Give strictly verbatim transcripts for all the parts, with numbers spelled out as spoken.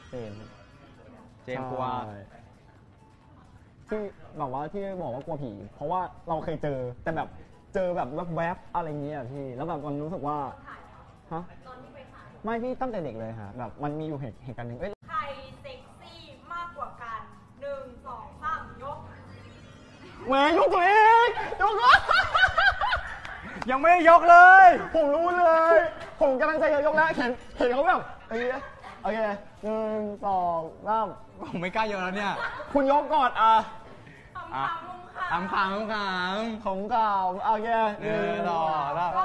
เจนเจนกลัวที่แบบว่าที่บอกว่ากลัวผีเพราะว่าเราเคยเจอแต่แบบเจอแบบแวบๆอะไรเงี้ยพี่แล้วแบบมันรู้สึกว่าฮะไม่พี่ตั้งแต่เด็กเลยค่ะแบบมันมีอยู่เหตุเหตุการณ์หนึ่งเอ้ยใครเซ็กซี่มากกว่ากันหนึ่งสองสามยกแหวยกตัวเองยกเลยยังไม่ได้ยกเลยผมรู้เลยผมกำลังจะยกแล้วเห็นเห็นเขาแบบโอเคโอเคหนึ่งสองสามผมไม่กล้ายกแล้วเนี่ยคุณยกก่อนอ่ะขำขำขำขำขำขำผมกล่าวโอเคหนึ่งสองสาม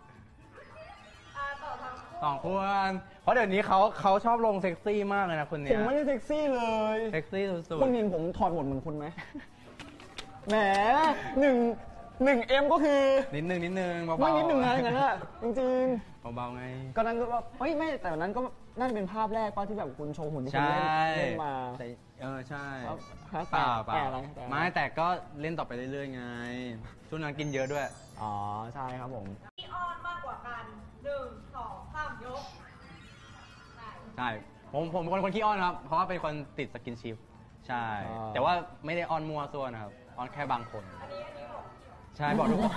สองคนเพราะเดี๋ยวนี้เขาเขาชอบลงเซ็กซี่มากเลยนะคนเนี้ยผมไม่ได้เซ็กซี่เลยเซ็กซี่สุดๆคุณเห็นผมถอดหมดเหมือนคุณไหมแหมหนึ่งหนึ่งเอ็มก็คือนิดนึงนิดนึงเบาๆไม่นิดนึงนะอย่างนั้นอะจริงๆเบาๆไงก็นั้นก็ว่าเฮ้ยไม่แต่นั้นก็นั่นเป็นภาพแรกป่ะที่แบบคุณโชว์หุ่นที่คุณเล่นเล่นมาเออใช่เปล่าเปล่าไม่แต่ก็เล่นต่อไปเรื่อยๆไงช่วงนั้นกินเยอะด้วยอ๋อใช่ครับผมที่อ้อนมากกว่ากันหนึ่งสองสามยกใช่ผมผมเป็นคนคนขี้อ้อนครับเพราะว่าเป็นคนติดสกินชิปใช่แต่ว่าไม่ได้อ้อนมัวซั่วนะครับอ้อนแค่บางคนใช่บอกทุกคน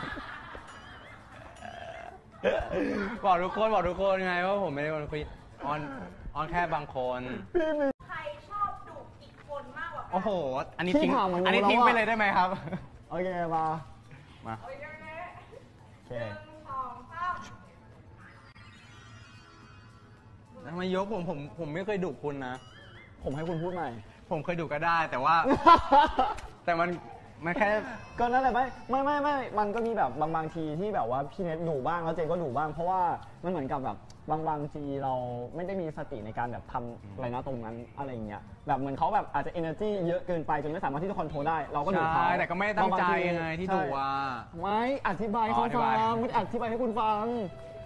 บอกทุกคนบอกทุกคนไงว่าผมไม่ได้คนคุยอ้อนอ้อนแค่บางคนใครชอบดุอีกคนมากกว่ากันโอ้โหอันนี้ทิ้งอันนี้ทิ้งไปเลยได้ไหมครับโอเคมามาโอเคหนึ่งสองสามทำไมยกผมผมผมไม่เคยดุคุณนะผมให้คุณพูดใหม่ผมเคยดุก็ได้แต่ว่าแต่มันมันแค่ก็นั่นแหละไม่ไม่ไม่ไม่มันก็มีแบบบางบางทีที่แบบว่าพี่เน็ตดุบ้างแล้วเจนก็ดุบ้างเพราะว่ามันเหมือนกับแบบบางบางทีเราไม่ได้มีสติในการแบบทำอะไรนะตรงนั้นอะไรอย่างเงี้ยแบบเหมือนเขาแบบอาจจะ energy เยอะเกินไปจนไม่สามารถที่จะคอนโทรลได้เราก็ดุเขาแต่ก็ไม่ตั้งใจยังไงที่ดุว่าไม่อธิบายเขาฟังไม่อธิบายให้คุณฟัง